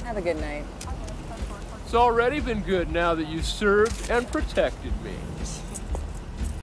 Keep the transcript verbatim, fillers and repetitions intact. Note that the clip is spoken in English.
Have a good night. It's already been good now that you served and protected me.